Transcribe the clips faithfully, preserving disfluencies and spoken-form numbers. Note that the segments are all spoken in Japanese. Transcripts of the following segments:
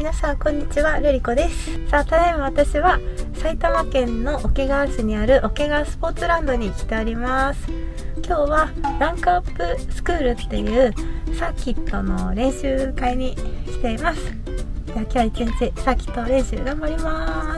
皆さんこんにちは、ルリコです。さあ、ただいま私は埼玉県の桶川市にある桶川スポーツランドに来ております。今日はランクアップスクールっていうサーキットの練習会に来ています。では今日は一日サーキット練習頑張ります。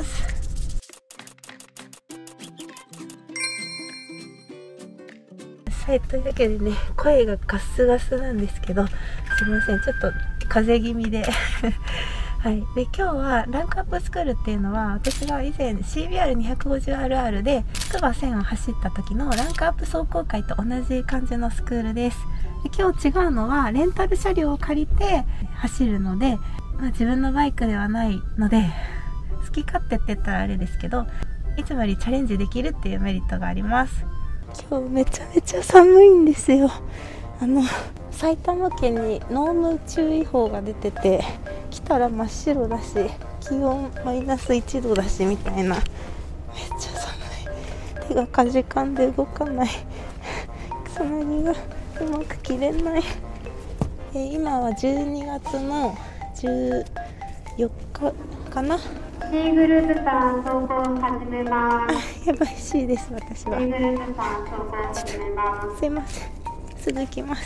はい、というわけでね、声がガスガスなんですけど、すいません、ちょっと風邪気味ではい、で今日はランクアップスクールっていうのは、私が以前 シービーアールにひゃくごじゅうアールアール で筑波線を走った時のランクアップ走行会と同じ感じのスクールです。で今日違うのはレンタル車両を借りて走るので、まあ、自分のバイクではないので好き勝手って言ったらあれですけど、いつもよりチャレンジできるっていうメリットがあります。今日めちゃめちゃ寒いんですよ。あの埼玉県に濃霧注意報が出てて、来たら真っ白だし気温マイナスいちどだしみたいな、めっちゃ寒い。手がかじかんで動かない草薙がうまく切れない。え今はじゅうにがつのじゅうよっかかな。 C グループさん走行を始めます。 あ、やばい C です私は。 C グループさん走行を始めます。 すいません、すぐ来ます。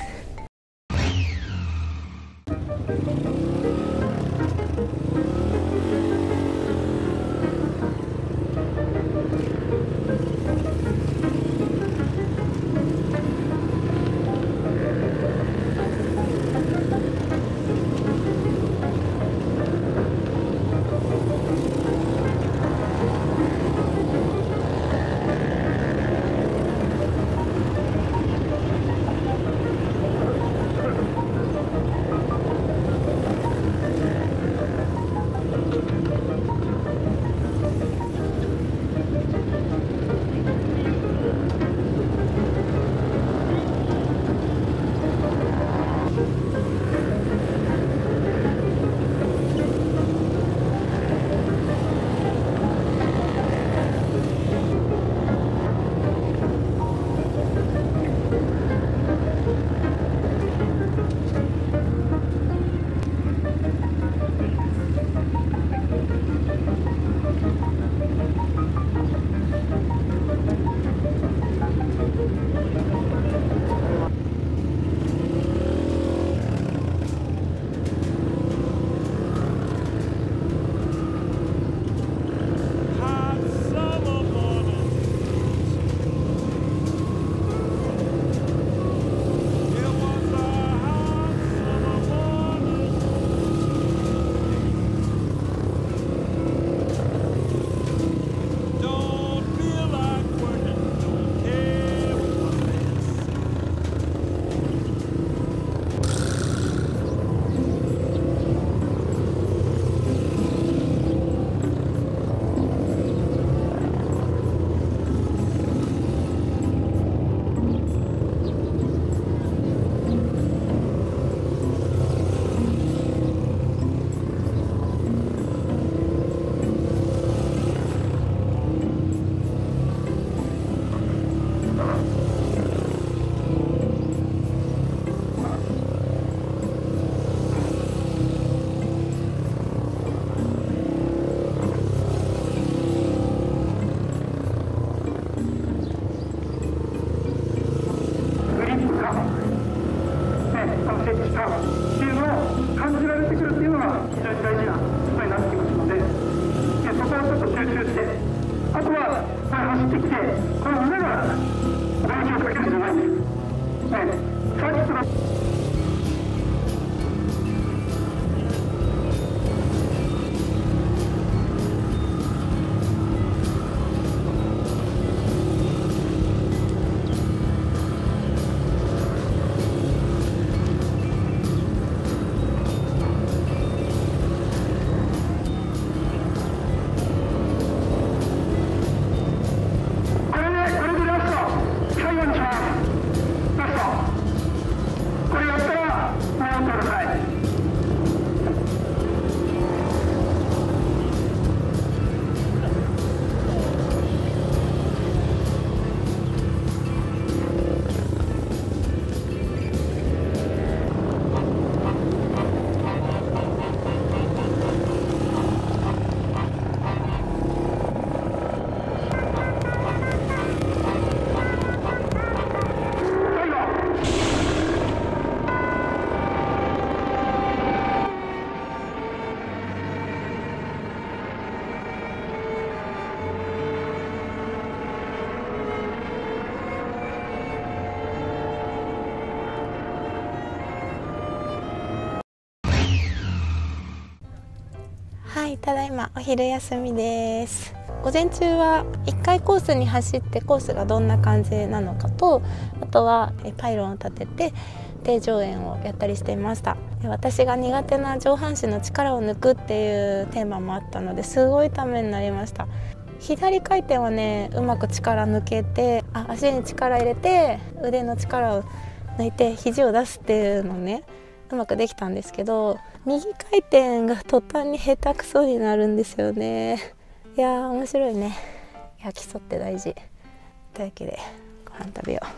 はい、ただいまお昼休みです。午前中はいっかいコースに走ってコースがどんな感じなのかと、あとはパイロンを立てて低上円をやったりしていました。私が苦手な上半身の力を抜くっていうテーマもあったので、すごいためになりました。左回転はね、うまく力抜けて、あ、足に力入れて腕の力を抜いて肘を出すっていうのね、うまくできたんですけど、右回転が途端に下手くそになるんですよね。いやー面白いね。いや、基礎って大事というわけでご飯食べよ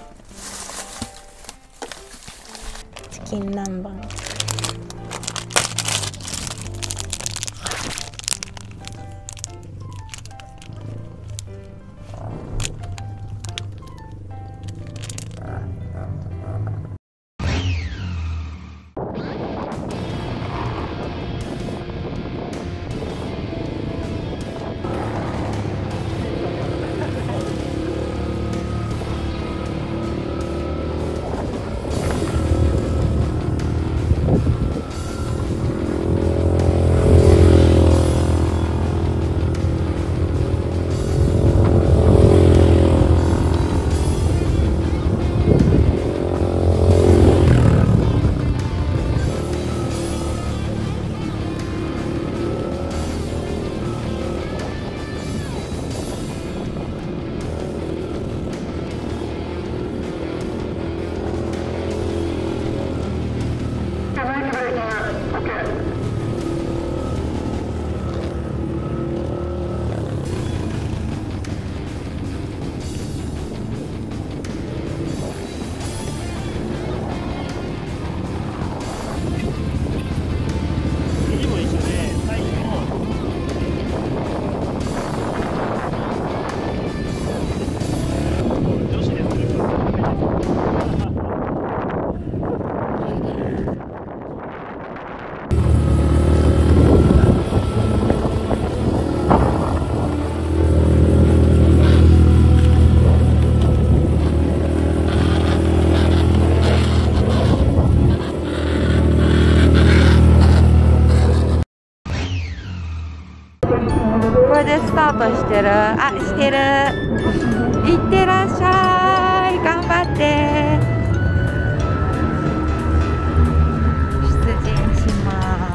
う。チキン南蛮。これでスタートしてる。あ、してる。いってらっしゃい。頑張って。出陣します。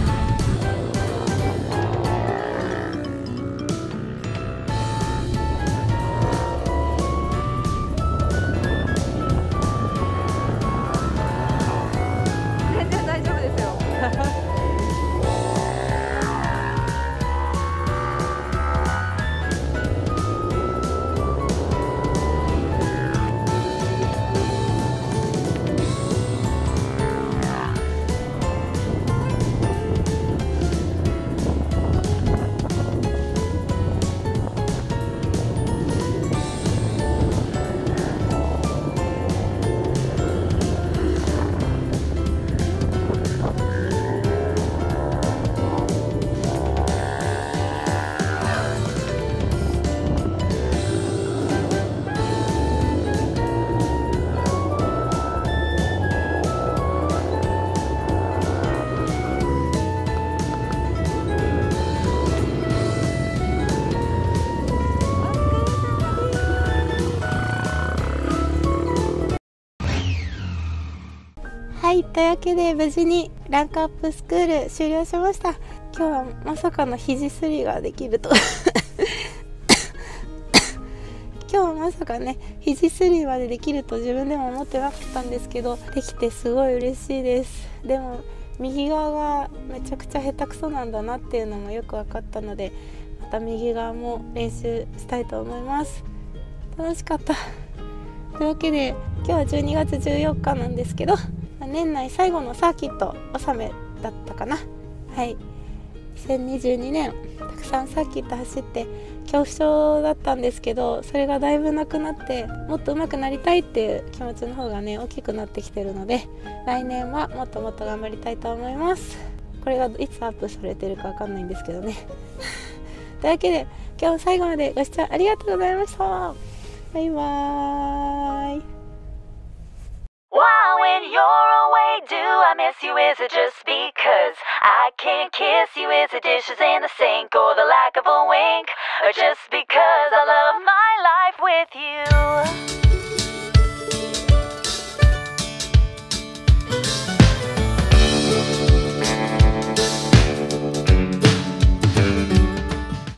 全然大丈夫ですよ。はい、というわけで無事にランクアップスクール終了しました。今日はまさかの肘すりができると今日はまさかね、肘すりまでできると自分でも思ってなかったんですけど、できてすごい嬉しいです。でも右側がめちゃくちゃ下手くそなんだなっていうのもよく分かったので、また右側も練習したいと思います。楽しかった。というわけで今日はじゅうにがつじゅうよっかなんですけど、年内最後のサーキット納めだったかな。はい、にせんにじゅうにねんたくさんサーキット走って恐怖症だったんですけど、それがだいぶなくなって、もっと上手くなりたいっていう気持ちの方がね大きくなってきてるので、来年はもっともっと頑張りたいと思います。これがいつアップされてるかわかんないんですけどねというわけで今日最後までご視聴ありがとうございました。バイバーイ。Wow, when you're away, do I miss you? Is it just because I can't kiss you with the dishes in the sink or the lack of a wink, or just because I love my